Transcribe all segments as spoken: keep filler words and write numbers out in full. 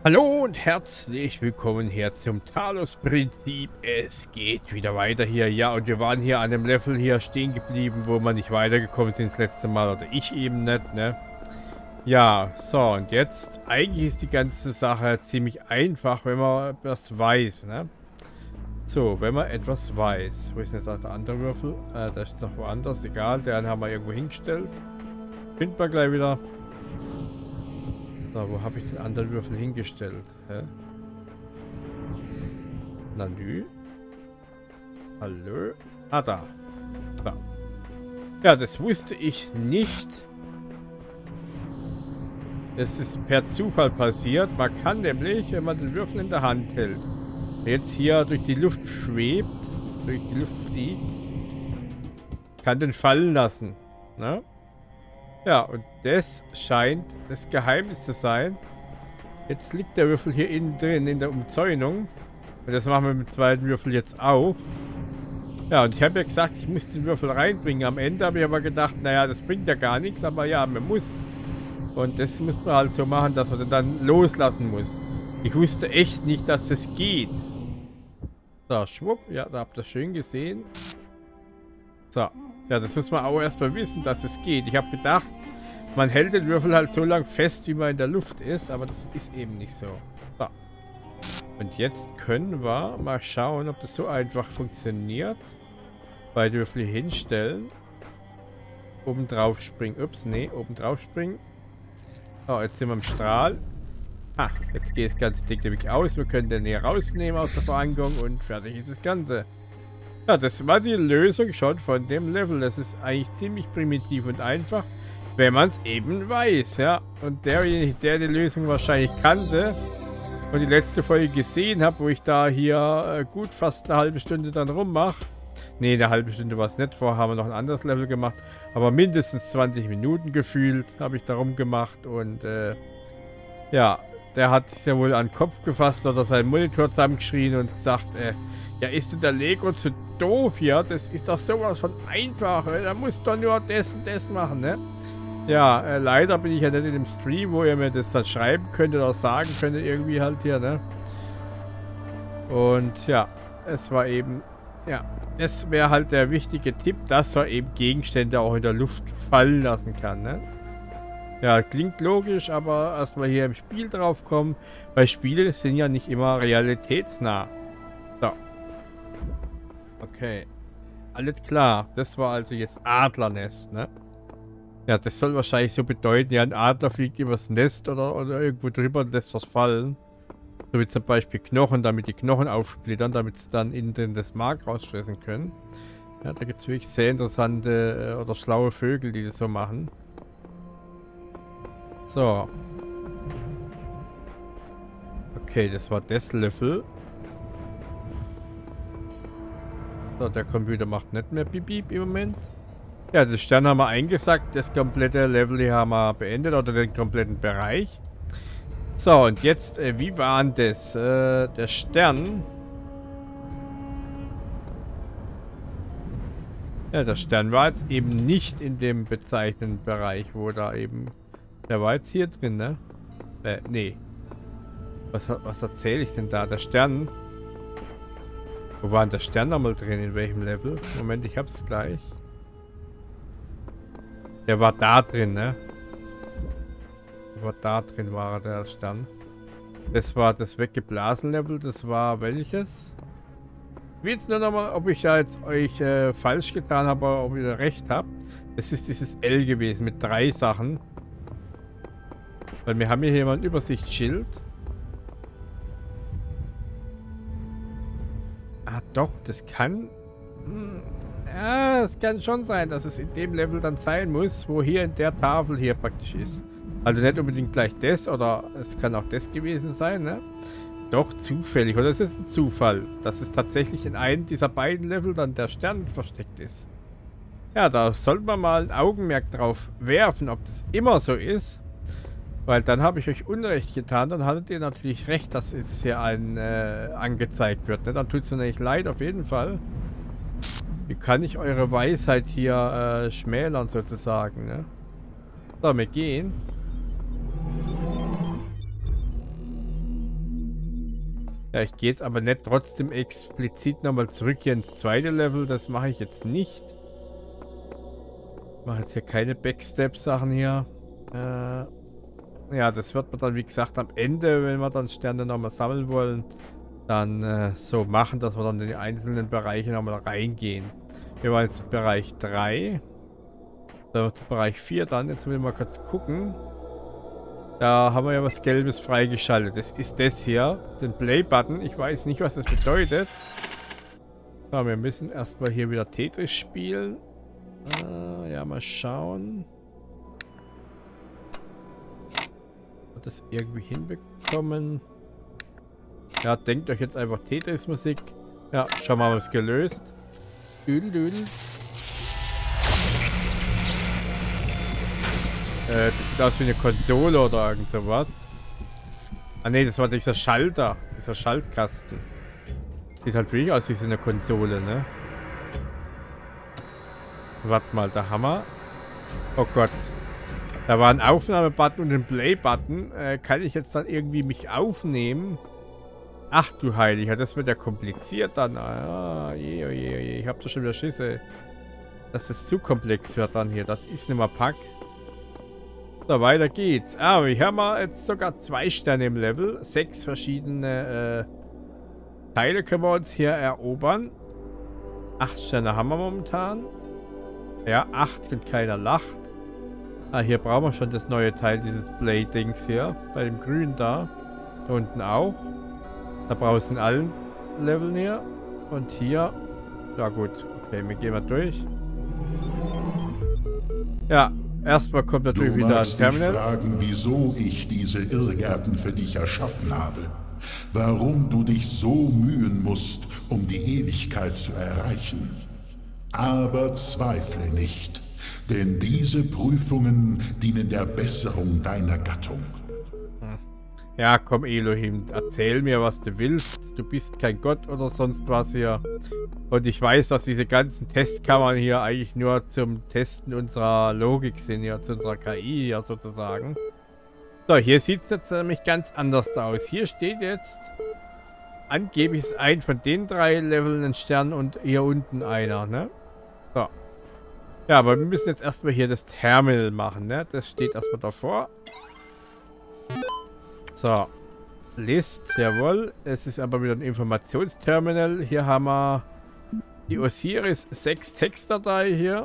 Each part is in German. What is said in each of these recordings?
Hallo und herzlich willkommen hier zum Talos-Prinzip. Es geht wieder weiter hier. Ja, und wir waren hier an dem Level hier stehen geblieben, wo wir nicht weitergekommen sind das letzte Mal. Oder ich eben nicht, ne? Ja, so, und jetzt, eigentlich ist die ganze Sache ziemlich einfach, wenn man etwas weiß, ne? So, wenn man etwas weiß. Wo ist denn jetzt auch der andere Würfel? Äh, der ist noch woanders, egal. Den haben wir irgendwo hingestellt. Finden wir gleich wieder. So, wo habe ich den anderen Würfel hingestellt? Hä? Na nü. Hallo? Ah, da. Da. Ja, das wusste ich nicht. Das ist per Zufall passiert. Man kann nämlich, wenn man den Würfel in der Hand hält, jetzt hier durch die Luft schwebt, durch die Luft fliegt, kann den fallen lassen. Ne? Ja, und das scheint das Geheimnis zu sein. Jetzt liegt der Würfel hier innen drin in der Umzäunung. Und das machen wir mit dem zweiten Würfel jetzt auch. Ja, und ich habe ja gesagt, ich muss den Würfel reinbringen. Am Ende habe ich aber gedacht, naja, das bringt ja gar nichts. Aber ja, man muss. Und das muss man halt so machen, dass man den dann loslassen muss. Ich wusste echt nicht, dass das geht. So, schwupp. Ja, da habt ihr schön gesehen. So. Ja, das muss man auch erstmal wissen, dass es geht. Ich habe gedacht, man hält den Würfel halt so lang fest, wie man in der Luft ist, aber das ist eben nicht so. So. Und jetzt können wir mal schauen, ob das so einfach funktioniert. Beide Würfel hinstellen. Oben drauf springen. Ups, nee, oben drauf springen. So, jetzt sind wir im Strahl. Ah, jetzt geht das ganze Ding nämlich aus. Wir können den hier rausnehmen aus der Verankerung und fertig ist das Ganze. Ja, das war die Lösung schon von dem Level. Das ist eigentlich ziemlich primitiv und einfach, wenn man es eben weiß, ja. Und derjenige, der die Lösung wahrscheinlich kannte und die letzte Folge gesehen hat, wo ich da hier äh, gut fast eine halbe Stunde dann rummache. Ne, eine halbe Stunde war es nicht. Vorher haben wir noch ein anderes Level gemacht. Aber mindestens zwanzig Minuten gefühlt habe ich da rumgemacht. Und äh, ja, der hat sich ja wohl an den Kopf gefasst oder seinen Monitor zusammengeschrien und gesagt, äh, ja, ist denn der Lego zu doof hier? Das ist doch sowas von einfach. Da muss doch nur das und das machen, ne? Ja, äh, leider bin ich ja nicht in dem Stream, wo ihr mir das dann schreiben könnt oder sagen könnt, irgendwie halt hier, ne? Und ja, es war eben, ja, das wäre halt der wichtige Tipp, dass man eben Gegenstände auch in der Luft fallen lassen kann, ne? Ja, klingt logisch, aber erstmal hier im Spiel drauf kommen, weil Spiele sind ja nicht immer realitätsnah. So. Okay. Alles klar. Das war also jetzt Adlernest, ne? Ja, das soll wahrscheinlich so bedeuten, ja, ein Adler fliegt übers Nest oder, oder irgendwo drüber und lässt was fallen. So wie zum Beispiel Knochen, damit die Knochen aufsplittern, damit sie dann innen drin das Mark rausfressen können. Ja, da gibt es wirklich sehr interessante äh, oder schlaue Vögel, die das so machen. So. Okay, das war das Level. So, der Computer macht nicht mehr Bip Bip im Moment. Ja, den Stern haben wir eingesackt. Das komplette Level hier haben wir beendet. Oder den kompletten Bereich. So, und jetzt, äh, wie war denn das? Äh, der Stern. Ja, der Stern war jetzt eben nicht in dem bezeichneten Bereich, wo da eben... Der war jetzt hier drin, ne? Äh, nee. Was, was erzähle ich denn da? Der Stern... Wo war denn der Stern nochmal drin? In welchem Level? Moment, ich hab's gleich. Der war da drin, ne? Der war da drin, war der Stern. Das war das weggeblasen Level. Das war welches? Ich will jetzt nur nochmal, ob ich da jetzt euch äh, falsch getan habe, oder ob ihr recht habt. Das ist dieses L gewesen mit drei Sachen. Weil wir haben hier mal ein Übersichtsschild. Ah, doch, das kann... Hm, ja, es kann schon sein, dass es in dem Level dann sein muss, wo hier in der Tafel hier praktisch ist. Also nicht unbedingt gleich das, oder es kann auch das gewesen sein, ne? Doch, zufällig. Oder es ist ein Zufall, dass es tatsächlich in einem dieser beiden Level dann der Stern versteckt ist. Ja, da sollte man mal ein Augenmerk drauf werfen, ob das immer so ist. Weil dann habe ich euch Unrecht getan, dann hattet ihr natürlich recht, dass es hier ein, äh, angezeigt wird. Ne? Dann tut es mir nicht leid, auf jeden Fall. Wie kann ich eure Weisheit hier äh, schmälern, sozusagen, ne? So, wir gehen. Ja, ich gehe jetzt aber nicht trotzdem explizit nochmal zurück hier ins zweite Level. Das mache ich jetzt nicht. Ich mache jetzt hier keine Backstep-Sachen hier. Äh, ja, das wird man dann, wie gesagt, am Ende, wenn wir dann Sterne nochmal sammeln wollen, dann äh, so machen, dass wir dann in die einzelnen Bereiche nochmal reingehen. Wir waren jetzt im Bereich drei. Dann zu Bereich vier dann. Jetzt will ich mal kurz gucken. Da haben wir ja was Gelbes freigeschaltet. Das ist das hier. Den Play-Button. Ich weiß nicht, was das bedeutet. So, wir müssen erstmal hier wieder Tetris spielen. Äh, ja, mal schauen. Wird das irgendwie hinbekommen? Ja, denkt euch jetzt einfach Tetris-Musik. Ja, schauen wir mal, was gelöst. Düdel, düdel. Äh, das sieht aus wie eine Konsole oder irgend sowas. Ah ne, das war dieser Schalter. Dieser Schaltkasten. Sieht halt wirklich aus wie so eine Konsole, ne? Warte mal, da haben wir. Oh Gott. Da war ein Aufnahmebutton und ein Play-Button. Äh, kann ich jetzt dann irgendwie mich aufnehmen? Ach du Heiliger, das wird ja kompliziert dann. Ah, je, oh je, oh je. Ich hab doch schon wieder Schisse. Dass das zu komplex wird dann hier. Das ist nicht mehr Pack. So, weiter geht's. Ah, wir haben jetzt sogar zwei Sterne im Level. Sechs verschiedene äh, Teile können wir uns hier erobern. Acht Sterne haben wir momentan. Ja, acht und keiner lacht. Ah, hier brauchen wir schon das neue Teil, dieses Play-Dings hier. Bei dem Grün da. Da unten auch. Da brauche ich es in allen Leveln hier. Und hier. Ja gut. Okay, wir gehen mal durch. Ja, erstmal kommt natürlich wieder ein Terminal. Du magst dich fragen, wieso ich diese Irrgärten für dich erschaffen habe. Warum du dich so mühen musst, um die Ewigkeit zu erreichen. Aber zweifle nicht, denn diese Prüfungen dienen der Besserung deiner Gattung. Ja, komm Elohim, erzähl mir, was du willst. Du bist kein Gott oder sonst was hier. Und ich weiß, dass diese ganzen Testkammern hier eigentlich nur zum Testen unserer Logik sind, ja, zu unserer K I ja sozusagen. So, hier sieht es jetzt nämlich ganz anders aus. Hier steht jetzt, angeblich ist ein von den drei Leveln ein Stern und hier unten einer, ne? So. Ja, aber wir müssen jetzt erstmal hier das Terminal machen, ne? Das steht erstmal davor. So. List, jawohl. Es ist aber wieder ein Informationsterminal. Hier haben wir die Osiris sechs Textdatei hier.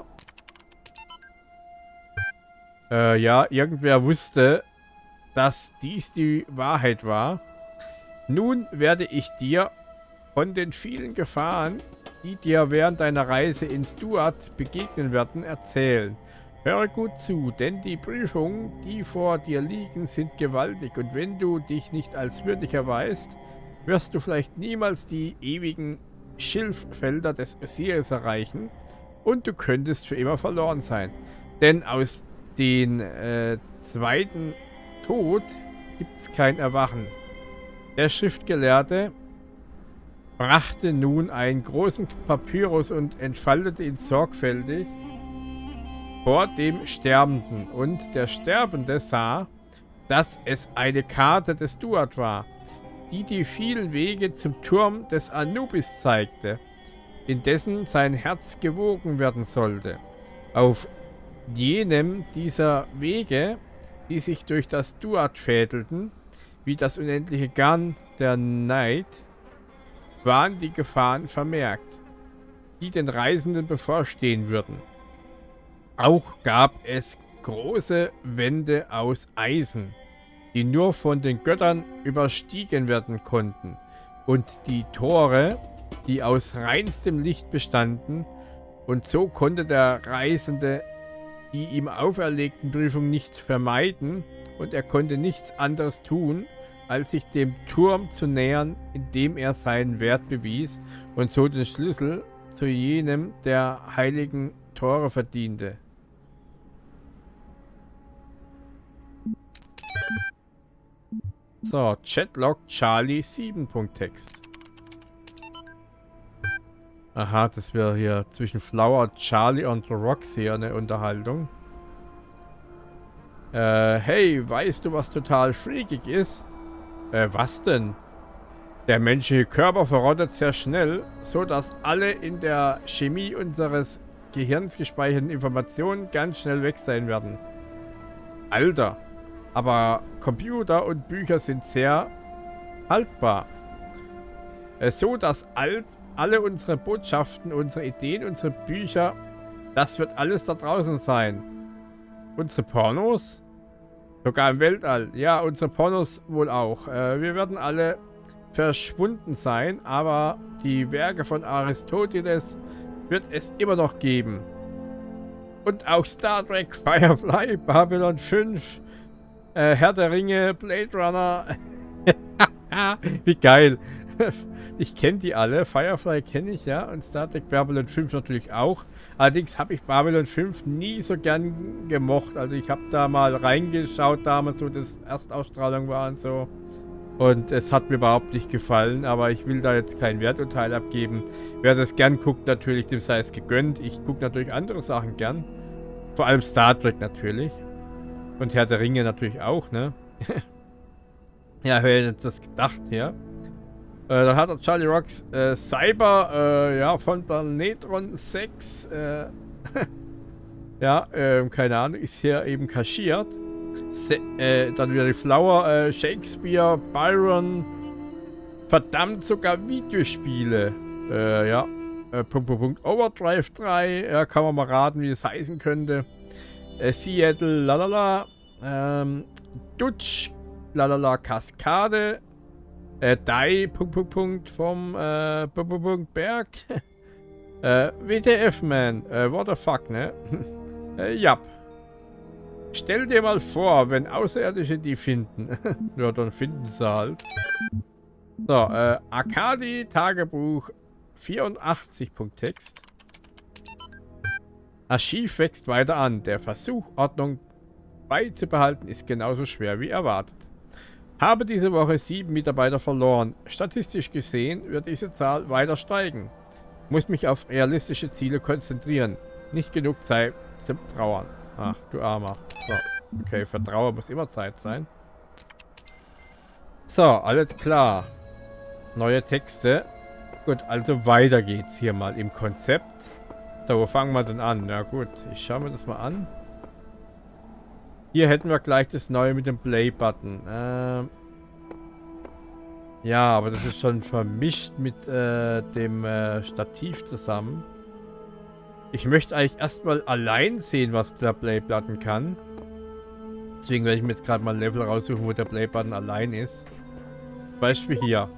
Äh, ja, irgendwer wusste, dass dies die Wahrheit war. Nun werde ich dir von den vielen Gefahren, die dir während deiner Reise in Stuart begegnen werden, erzählen. Höre gut zu, denn die Prüfungen, die vor dir liegen, sind gewaltig und wenn du dich nicht als würdig erweist, wirst du vielleicht niemals die ewigen Schilffelder des Osiris erreichen und du könntest für immer verloren sein. Denn aus den äh, zweiten Tod gibt es kein Erwachen. Der Schriftgelehrte brachte nun einen großen Papyrus und entfaltete ihn sorgfältig vor dem Sterbenden. Und der Sterbende sah, dass es eine Karte des Stuart war, die die vielen Wege zum Turm des Anubis zeigte, in dessen sein Herz gewogen werden sollte. Auf jenem dieser Wege, die sich durch das Stuart fädelten, wie das unendliche Garn der Neid, waren die Gefahren vermerkt, die den Reisenden bevorstehen würden. Auch gab es große Wände aus Eisen, die nur von den Göttern überstiegen werden konnten, und die Tore, die aus reinstem Licht bestanden, und so konnte der Reisende die ihm auferlegten Prüfungen nicht vermeiden, und er konnte nichts anderes tun, als sich dem Turm zu nähern, indem er seinen Wert bewies und so den Schlüssel zu jenem der heiligen Tore verdiente. So, Chatlog Charlie sieben. Text. Aha, das wäre hier zwischen Flower, Charlie und Roxy eine Unterhaltung. Äh, hey, weißt du, was total freakig ist? Äh, was denn? Der menschliche Körper verrottet sehr schnell, so dass alle in der Chemie unseres Gehirns gespeicherten Informationen ganz schnell weg sein werden. Alter, aber Computer und Bücher sind sehr haltbar. Äh, so dass all, alle unsere Botschaften, unsere Ideen, unsere Bücher, das wird alles da draußen sein. Unsere Pornos? Sogar im Weltall. Ja, unsere Pornos wohl auch. Äh, wir werden alle verschwunden sein, aber die Werke von Aristoteles wird es immer noch geben. Und auch Star Trek, Firefly, Babylon fünf, äh, Herr der Ringe, Blade Runner. Wie geil. Ich kenne die alle. Firefly kenne ich, ja. Und Star Trek Babylon fünf natürlich auch. Allerdings habe ich Babylon fünf nie so gern gemocht. Also ich habe da mal reingeschaut, damals, wo das Erstausstrahlung war und so. Und es hat mir überhaupt nicht gefallen, aber ich will da jetzt kein Werturteil abgeben. Wer das gern guckt, natürlich, dem sei es gegönnt. Ich gucke natürlich andere Sachen gern. Vor allem Star Trek natürlich. Und Herr der Ringe natürlich auch, ne? Ja, wer hätte jetzt das gedacht, ja? Äh, da hat der Charlie Rocks äh, Cyber, äh, ja, von Planetron sechs, äh, ja, äh, keine Ahnung, ist hier eben kaschiert. Se äh, dann wieder die Flower, äh, Shakespeare, Byron, verdammt sogar Videospiele, äh, ja, äh, Punkt, Punkt, Punkt, Overdrive drei, ja, kann man mal raten, wie es heißen könnte, äh, Seattle, lalala, ähm, Dutch, lalala, Kaskade, äh, Die, Punkt, Punkt, Punkt, vom, äh, Punkt, Punkt, Punkt, Berg, äh, W T F, man, äh, what the fuck, ne, äh, ja. Stell dir mal vor, wenn Außerirdische die finden. Ja, dann finden sie halt. So, äh, Arkadi, Tagebuch vierundachtzig. Text. Archiv wächst weiter an. Der Versuch, Ordnung beizubehalten, ist genauso schwer wie erwartet. Habe diese Woche sieben Mitarbeiter verloren. Statistisch gesehen wird diese Zahl weiter steigen. Muss mich auf realistische Ziele konzentrieren. Nicht genug Zeit zum Trauern. Ach, du Armer. So, okay, für Trauer muss immer Zeit sein. So, alles klar. Neue Texte. Gut, also weiter geht's hier mal im Konzept. So, wo fangen wir denn an? Na gut, ich schaue mir das mal an. Hier hätten wir gleich das Neue mit dem Play-Button. Ähm ja, aber das ist schon vermischt mit äh, dem äh, Stativ zusammen. Ich möchte eigentlich erstmal allein sehen, was der Play-Button kann. Deswegen werde ich mir jetzt gerade mal ein Level raussuchen, wo der Play-Button allein ist. Beispiel hier.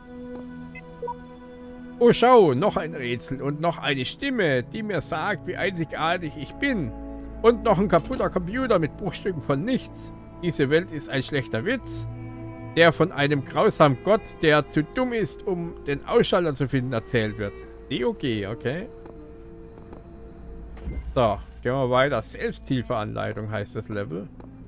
Oh, schau, noch ein Rätsel und noch eine Stimme, die mir sagt, wie einzigartig ich bin. Und noch ein kaputter Computer mit Bruchstücken von nichts. Diese Welt ist ein schlechter Witz, der von einem grausamen Gott, der zu dumm ist, um den Ausschalter zu finden, erzählt wird. D O G, okay. So, gehen wir weiter. Selbsthilfeanleitung heißt das Level.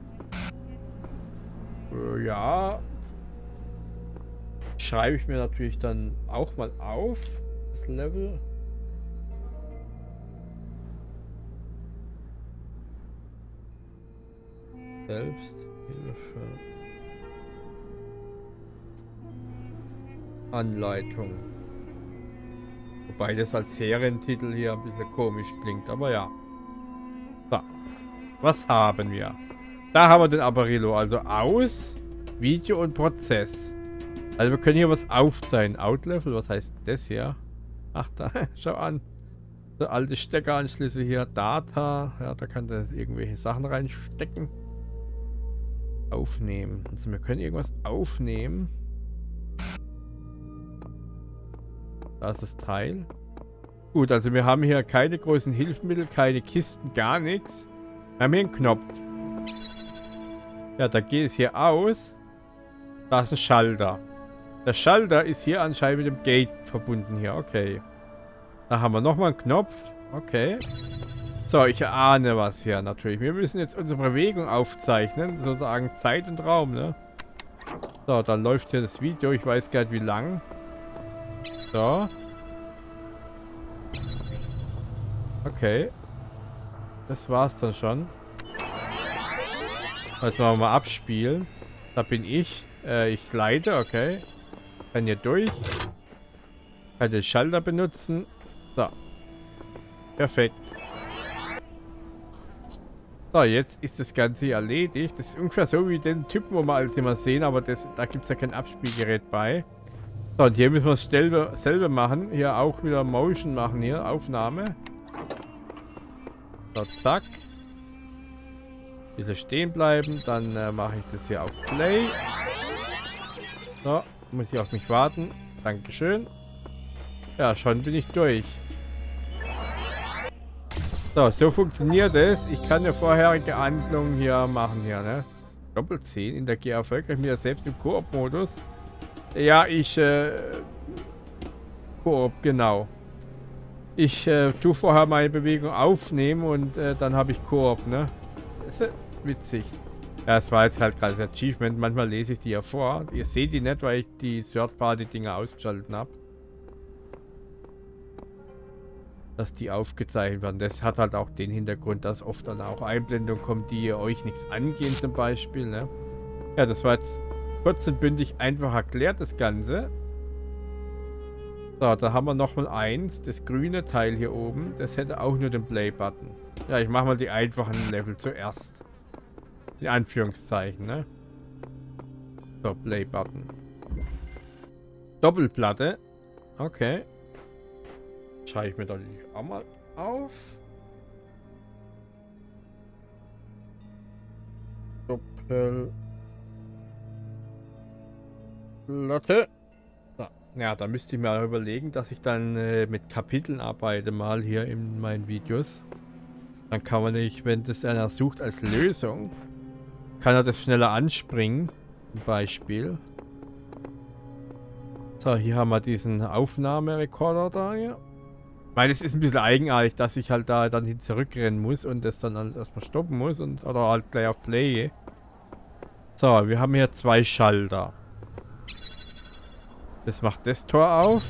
Äh, ja. Schreibe ich mir natürlich dann auch mal auf. Das Level. Selbsthilfe. Anleitung. Wobei das als Serientitel hier ein bisschen komisch klingt, aber ja. So. Was haben wir? Da haben wir den Apparillo, also aus, Video und Prozess. Also wir können hier was aufzeichnen. Outlevel, was heißt das hier? Ach da, schau an. So alte Steckeranschlüsse hier, Data. Ja, da kann das irgendwelche Sachen reinstecken. Aufnehmen. Also wir können irgendwas aufnehmen. Da ist das Teil. Gut, also wir haben hier keine großen Hilfsmittel, keine Kisten, gar nichts. Wir haben hier einen Knopf. Ja, da geht es hier aus. Da ist ein Schalter. Der Schalter ist hier anscheinend mit dem Gate verbunden hier. Okay. Da haben wir nochmal einen Knopf. Okay. So, ich ahne was hier natürlich. Wir müssen jetzt unsere Bewegung aufzeichnen. Sozusagen Zeit und Raum, ne? So, dann läuft hier das Video. Ich weiß gar nicht wie lang. So. Okay. Das war's dann schon. Jetzt machen wir mal abspielen. Da bin ich. Äh, ich slide, okay. Kann hier durch. Kann den Schalter benutzen. So. Perfekt. So, jetzt ist das Ganze erledigt. Das ist ungefähr so wie den Typen, wo wir alles immer sehen, aber das, da gibt es ja kein Abspielgerät bei. So, und hier müssen wir es selber, selber machen. Hier auch wieder Motion machen, hier, Aufnahme. So, zack. Ein bisschen stehen bleiben, dann äh, mache ich das hier auf Play. So, muss ich auf mich warten. Dankeschön. Ja, schon bin ich durch. So, so funktioniert es. Ich kann eine vorherige Handlung hier machen, hier, ne? Doppel zehn in der G erfolgreich mit selbst im Koop-Modus. Ja, ich, äh... Koop, genau. Ich, äh, tue vorher meine Bewegung aufnehmen und, äh, dann habe ich Koop, ne? Das ist witzig. Ja, es war jetzt halt gerade das Achievement. Manchmal lese ich die ja vor. Ihr seht die nicht, weil ich die Third-Party-Dinger ausgeschaltet habe. Dass die aufgezeichnet werden. Das hat halt auch den Hintergrund, dass oft dann auch Einblendungen kommen, die euch nichts angehen zum Beispiel, ne? Ja, das war jetzt kurz und bündig einfach erklärt, das Ganze. So, da haben wir nochmal eins. Das grüne Teil hier oben, das hätte auch nur den Play-Button. Ja, ich mache mal die einfachen Level zuerst. Die Anführungszeichen, ne? So, Play-Button. Doppelplatte. Okay. Schreibe ich mir da auch mal auf. Doppelplatte. So. Ja, da müsste ich mir überlegen, dass ich dann äh, mit Kapiteln arbeite, mal hier in meinen Videos. Dann kann man nicht, wenn das einer sucht als Lösung, kann er das schneller anspringen. Zum Beispiel. So, hier haben wir diesen Aufnahmerekorder da hier. Ich meine, es ist ein bisschen eigenartig, dass ich halt da dann hin zurückrennen muss und das dann halt erstmal stoppen muss und oder halt gleich auf Play gehe. So, wir haben hier zwei Schalter. Das macht das Tor auf.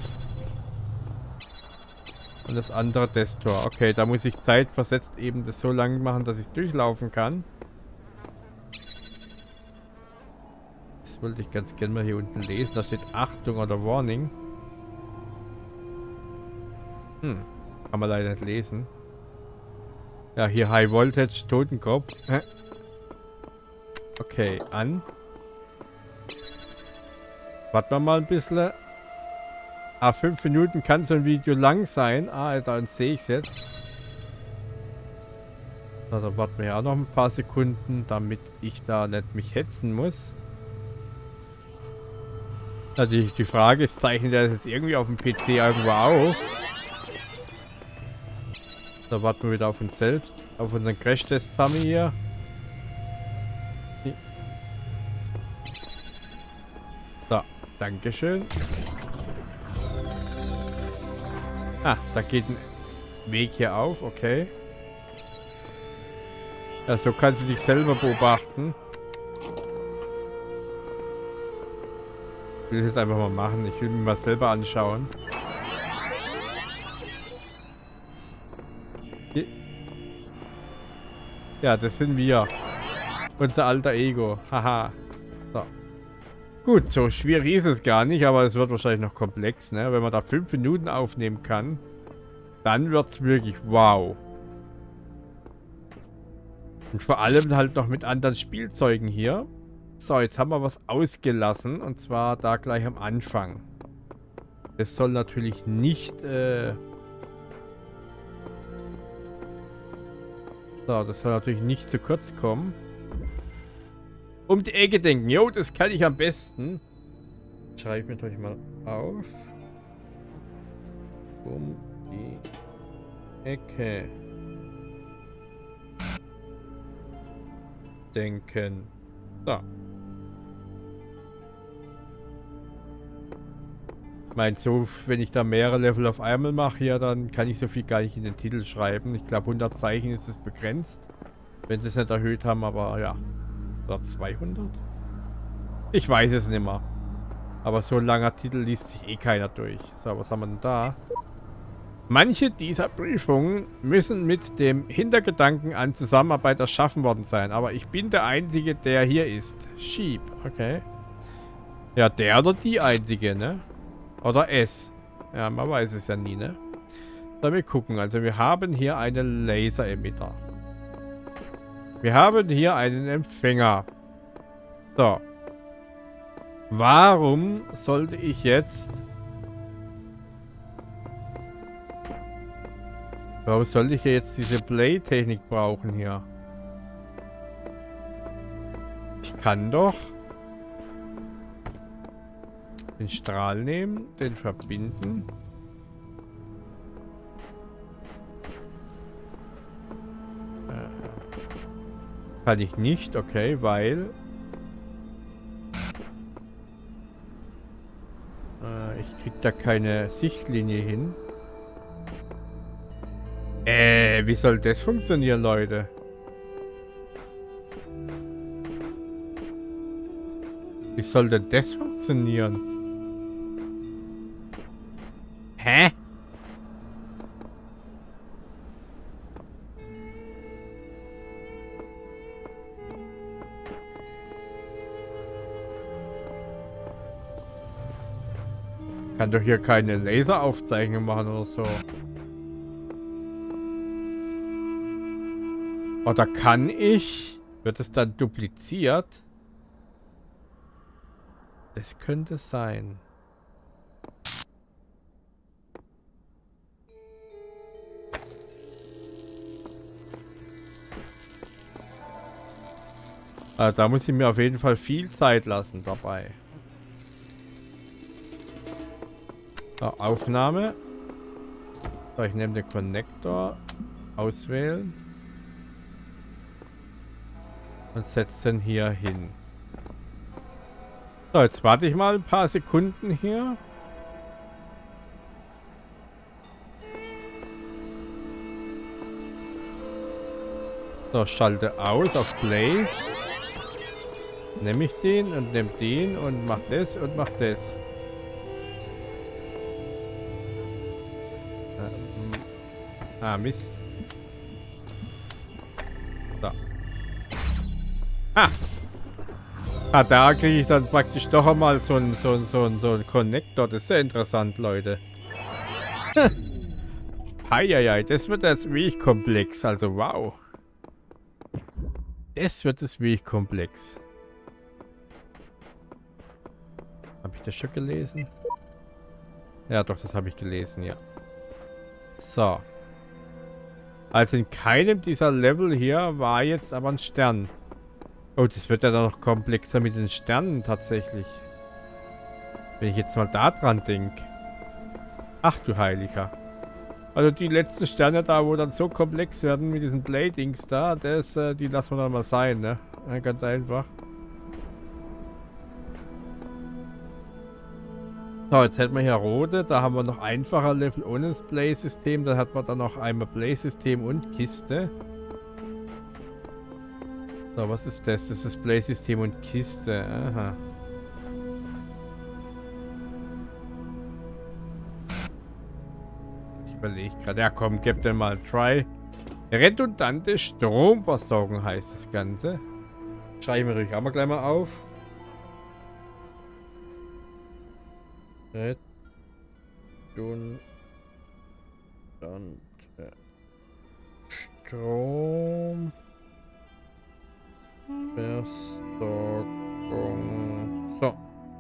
Und das andere das Tor. Okay, da muss ich zeitversetzt eben das so lang machen, dass ich durchlaufen kann. Das wollte ich ganz gerne mal hier unten lesen. Da steht Achtung oder Warning. Hm, kann man leider nicht lesen. Ja, hier High Voltage, Totenkopf. Okay, an. Warten wir mal ein bisschen. Ah, fünf Minuten kann so ein Video lang sein. Ah, da sehe ich es jetzt. So, da warten wir ja auch noch ein paar Sekunden, damit ich da nicht mich hetzen muss. Ja, die, die Frage ist, zeichnet er das jetzt irgendwie auf dem P C irgendwo auf? Da warten wir wieder auf uns selbst. Auf unseren Crash-Test haben wir hier. So, dankeschön. Ah, da geht ein Weg hier auf, okay. Ja, so kannst du dich selber beobachten. Ich will das einfach mal machen. Ich will mir mal selber anschauen. Ja, das sind wir. Unser alter Ego. Haha. So. Gut, so schwierig ist es gar nicht, aber es wird wahrscheinlich noch komplex, ne? Wenn man da fünf Minuten aufnehmen kann, dann wird es wirklich wow. Und vor allem halt noch mit anderen Spielzeugen hier. So, jetzt haben wir was ausgelassen, und zwar da gleich am Anfang. Das soll natürlich nicht... Äh so, das soll natürlich nicht zu kurz kommen. Um die Ecke denken. Jo, das kann ich am besten. Schreibe ich mir natürlich mal auf. Um die Ecke denken. So. Ich meine, so, wenn ich da mehrere Level auf einmal mache, ja, dann kann ich so viel gar nicht in den Titel schreiben. Ich glaube, hundert Zeichen ist es begrenzt. Wenn sie es nicht erhöht haben, aber ja. Oder zweihundert? Ich weiß es nicht mehr. Aber so ein langer Titel liest sich eh keiner durch. So, was haben wir denn da? Manche dieser Prüfungen müssen mit dem Hintergedanken an Zusammenarbeit erschaffen worden sein. Aber ich bin der Einzige, der hier ist. Sheep, okay. Ja, der oder die einzige, ne? Oder es. Ja, man weiß es ja nie, ne? So, wir gucken. Also wir haben hier einen Laser-Emitter. Wir haben hier einen Empfänger. So. Warum sollte ich jetzt... Warum sollte ich jetzt diese Play-Technik brauchen hier? Ich kann doch den Strahl nehmen, den verbinden. Äh, kann ich nicht, okay, weil äh, ich krieg da keine Sichtlinie hin. Äh, wie soll das funktionieren, Leute? Wie soll denn das funktionieren? Hä? Kann doch hier keine Laseraufzeichnung machen oder so. Oder kann ich? Wird es dann dupliziert? Das könnte sein. Also da muss ich mir auf jeden Fall viel Zeit lassen dabei. So, Aufnahme. So, ich nehme den Connector. Auswählen. Und setze den hier hin. So, jetzt warte ich mal ein paar Sekunden hier. So, schalte aus auf Play. Nehme ich den und nehme den und mach das und mach das. Ähm, ah, Mist. So. Ah! Ah, da kriege ich dann praktisch doch einmal so einen so ein, so ein, so ein Connector. Das ist sehr interessant, Leute. Heieiei, das wird jetzt wirklich komplex. Also, wow. Das wird es wirklich komplex. Habe ich das schon gelesen? Ja, doch, das habe ich gelesen, ja. So. Also in keinem dieser Level hier war jetzt aber ein Stern. Oh, das wird ja dann noch komplexer mit den Sternen tatsächlich. Wenn ich jetzt mal da dran denke. Ach du Heiliger. Also die letzten Sterne da, wo dann so komplex werden mit diesen Bladings da, das, äh, die lassen wir dann mal sein, ne? Ja, ganz einfach. So, jetzt hätten wir hier rote, da haben wir noch einfacher Level ohne das Play-System, da hat man dann noch einmal Play-System und Kiste. So, was ist das? Das ist das Play-System und Kiste, aha. Ich überlege gerade, ja komm, gib dir mal Try. Redundante Stromversorgung heißt das Ganze. Schreiben wir natürlich auch mal gleich mal auf. Redundante Strom Versorgung. So.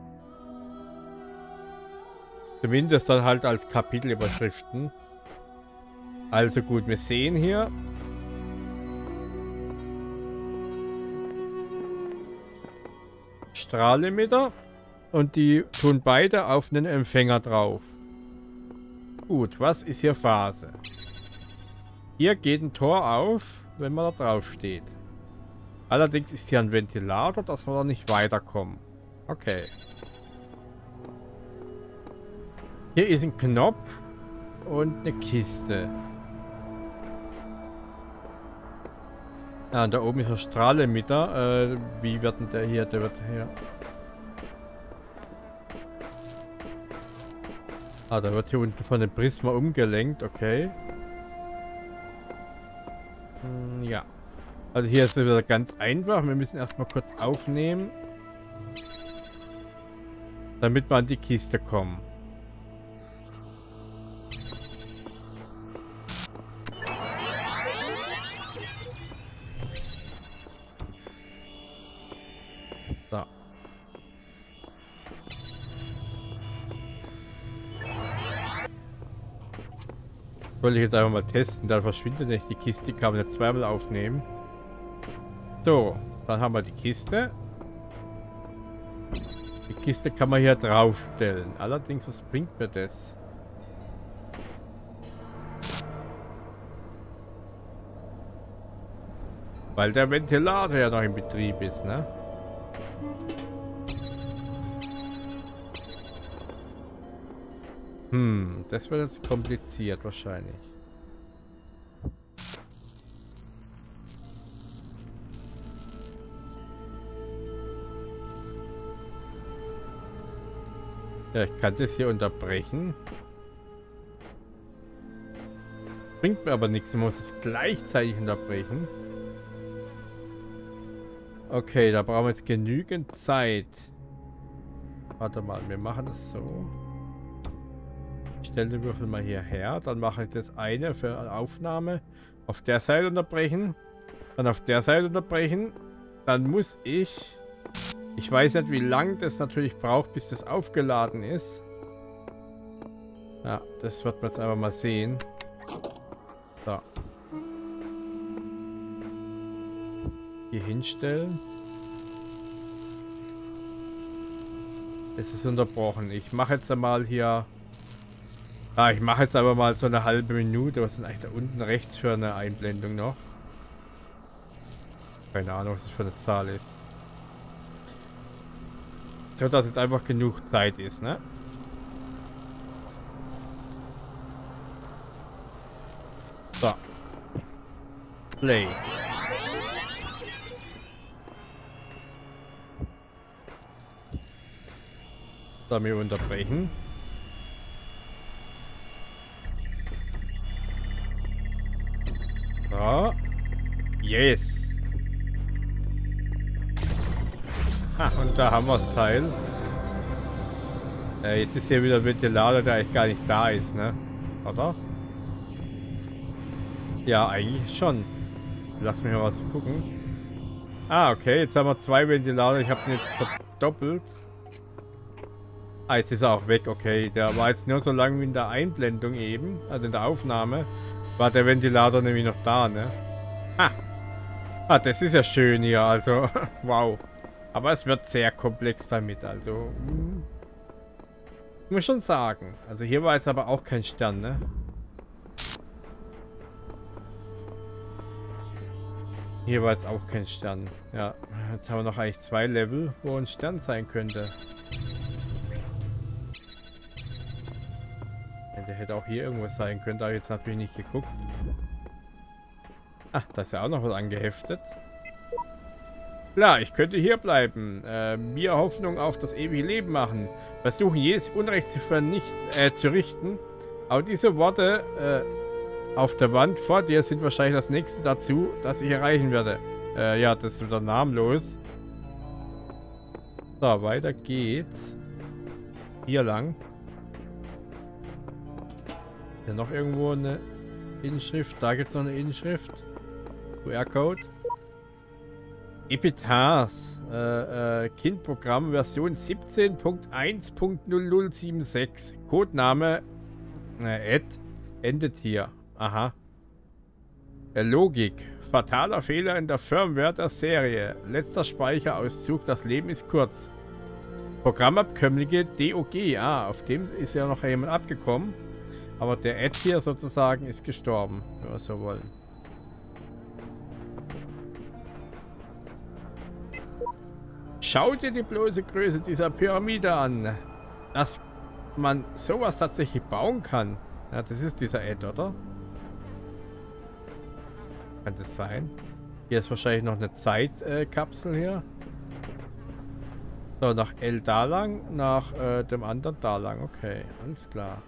Zumindest dann halt als Kapitelüberschriften. Also gut, wir sehen hier. Strahlemitter. Und die tun beide auf einen Empfänger drauf. Gut, was ist hier Phase? Hier geht ein Tor auf, wenn man da drauf steht. Allerdings ist hier ein Ventilator, dass wir da nicht weiterkommen. Okay. Hier ist ein Knopf und eine Kiste. Ja, und da oben ist ein Strahlemitter. Äh, wie wird denn der hier? Der wird hier... Ah, da wird hier unten von dem Prisma umgelenkt, okay. Hm, ja. Also hier ist es wieder ganz einfach. Wir müssen erstmal kurz aufnehmen. Damit wir an die Kiste kommen. So. Wollte ich jetzt einfach mal testen, dann verschwindet nicht die Kiste, kann man nicht zweimal aufnehmen. So, dann haben wir die Kiste. Die Kiste kann man hier draufstellen. Allerdings, was bringt mir das? Weil der Ventilator ja noch in Betrieb ist, ne? Hm, das wird jetzt kompliziert wahrscheinlich. Ja, ich kann das hier unterbrechen. Bringt mir aber nichts, ich muss es gleichzeitig unterbrechen. Okay, da brauchen wir jetzt genügend Zeit. Warte mal, wir machen das so. Ich stelle den Würfel mal hierher, dann mache ich das eine für eine Aufnahme. Auf der Seite unterbrechen, dann auf der Seite unterbrechen. Dann muss ich... Ich weiß nicht, wie lange das natürlich braucht, bis das aufgeladen ist. Ja, das wird man jetzt einfach mal sehen. So. Hier hinstellen. Es ist unterbrochen. Ich mache jetzt einmal hier... Ah, ich mache jetzt aber mal so eine halbe Minute. Was ist denn eigentlich da unten rechts für eine Einblendung noch? Keine Ahnung, was das für eine Zahl ist. So, dass jetzt einfach genug Zeit ist, ne? So. Play. So, wir unterbrechen. So. Yes. Ah, und da haben wir das Teil. Äh, jetzt ist hier wieder ein Ventilator, der eigentlich gar nicht da ist, ne? Oder? Ja, eigentlich schon. Lass mich mal was gucken. Ah, okay, jetzt haben wir zwei Ventilator. Ich habe den jetzt verdoppelt. Ah, jetzt ist er auch weg, okay. Der war jetzt nur so lange wie in der Einblendung eben, also in der Aufnahme, war der Ventilator nämlich noch da, ne? Ha! Ah, das ist ja schön hier, also, wow. Aber es wird sehr komplex damit, also... Hm, muss schon sagen. Also hier war jetzt aber auch kein Stern, ne? Hier war jetzt auch kein Stern. Ja, jetzt haben wir noch eigentlich zwei Level, wo ein Stern sein könnte. Ja, der hätte auch hier irgendwas sein können, da habe ich jetzt natürlich nicht geguckt. Ah, da ist ja auch noch was angeheftet. Klar, ich könnte hier bleiben. Äh, mir Hoffnung auf das ewige Leben machen. Versuchen, jedes Unrecht zu vernichten, äh, zu richten. Aber diese Worte äh, auf der Wand vor dir sind wahrscheinlich das nächste dazu, das ich erreichen werde. Äh, ja, das ist wieder namenlos. So, weiter geht's. Hier lang. Hier noch irgendwo eine Inschrift. Da gibt es noch eine Inschrift. Q R-Code. Epitars, äh, äh, Kindprogramm Version siebzehn Punkt eins Punkt null null sieben sechs. Codename äh, Ed endet hier. Aha. Äh, Logik. Fataler Fehler in der Firmware der Serie. Letzter Speicherauszug. Das Leben ist kurz. Programmabkömmlinge D O G. Ah, auf dem ist ja noch jemand abgekommen. Aber der Ed hier sozusagen ist gestorben, wenn wir so wollen. Schau dir die bloße Größe dieser Pyramide an. Dass man sowas tatsächlich bauen kann. Ja, das ist dieser Ed, oder? Kann das sein? Hier ist wahrscheinlich noch eine Zeitkapsel äh, hier. So, nach L da lang, nach äh, dem anderen da lang. Okay, alles klar.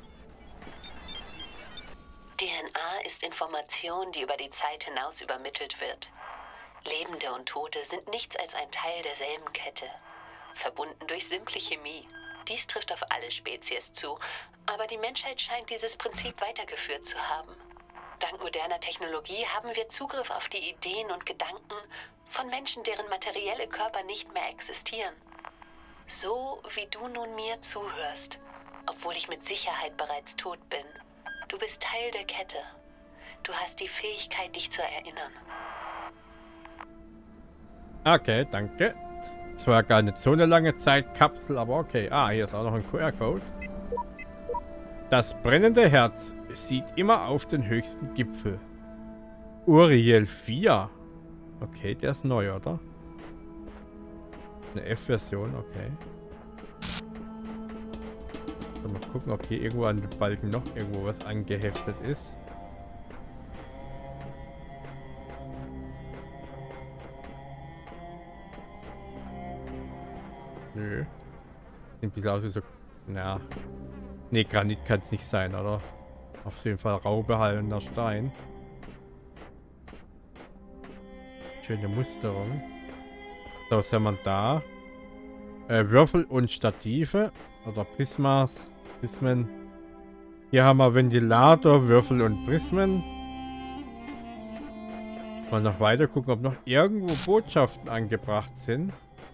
D N A ist Information, die über die Zeit hinaus übermittelt wird. Lebende und Tote sind nichts als ein Teil derselben Kette, verbunden durch simple Chemie. Dies trifft auf alle Spezies zu, aber die Menschheit scheint dieses Prinzip weitergeführt zu haben. Dank moderner Technologie haben wir Zugriff auf die Ideen und Gedanken von Menschen, deren materielle Körper nicht mehr existieren. So wie du nun mir zuhörst, obwohl ich mit Sicherheit bereits tot bin. Du bist Teil der Kette. Du hast die Fähigkeit, dich zu erinnern. Okay, danke. Es war gar nicht so eine lange Zeitkapsel, aber okay. Ah, hier ist auch noch ein Q R-Code. Das brennende Herz sieht immer auf den höchsten Gipfel. Uriel vier. Okay, der ist neu, oder? Eine F-Version, okay. So, mal gucken, ob hier irgendwo an den Balken noch irgendwo was angeheftet ist. Nö. Sieht ein bisschen aus wie so... Na. Ne, Granit kann es nicht sein, oder? Auf jeden Fall raubehaltener Stein. Schöne Musterung. So, was haben wir da? Äh, Würfel und Stative. Oder Prismas. Prismen. Hier haben wir Ventilator, Würfel und Prismen. Mal noch weiter gucken, ob noch irgendwo Botschaften angebracht sind.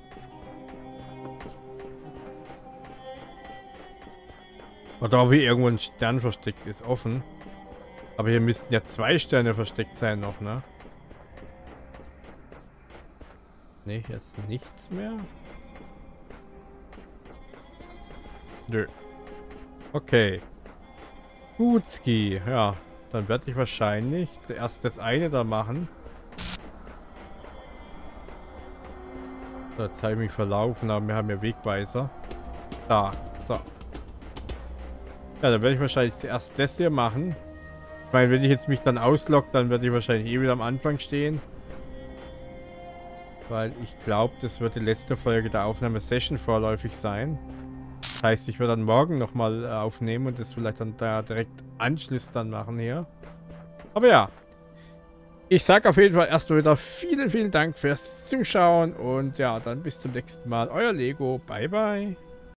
Oder ob hier irgendwo ein Stern versteckt ist, offen. Aber hier müssten ja zwei Sterne versteckt sein noch, ne? Ne, hier ist nichts mehr. Nö. Okay. Gutski, ja. Dann werde ich wahrscheinlich zuerst das eine da machen. So, jetzt habe ich mich verlaufen, aber wir haben ja Wegweiser. Da, so. Ja, dann werde ich wahrscheinlich zuerst das hier machen. Ich meine, wenn ich jetzt mich dann auslogge, dann werde ich wahrscheinlich eh wieder am Anfang stehen. Weil ich glaube, das wird die letzte Folge der Aufnahmesession vorläufig sein. Das heißt, ich werde dann morgen nochmal aufnehmen und das vielleicht dann da direkt Anschluss dann machen hier. Aber ja. Ich sage auf jeden Fall erstmal wieder vielen, vielen Dank fürs Zuschauen und ja, dann bis zum nächsten Mal. Euer Lego. Bye, bye.